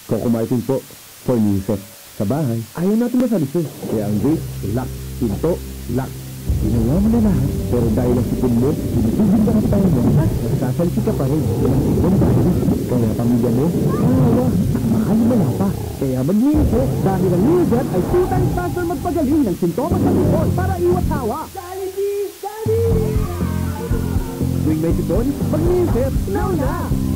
Kukumaitin po, furniture, sa bahay. Ayaw natin masalis eh. Kaya ang gate, lock, pinto, lock. Ginawa mo na lahat, pero dahil ang sipon mo, binibigyan ka ng tayo mo at nagsasalisi ka pa rin. Walang sipon tayo. Kaya pamilya mo, awa, mahal mo na pa. Kaya mag-iisip, dahil ang Neojet ay 2 times faster magpagaling ng sintomas sa sipon para iwas hawa. Daddy! Tuwing may sipon, mag-iisip, now na!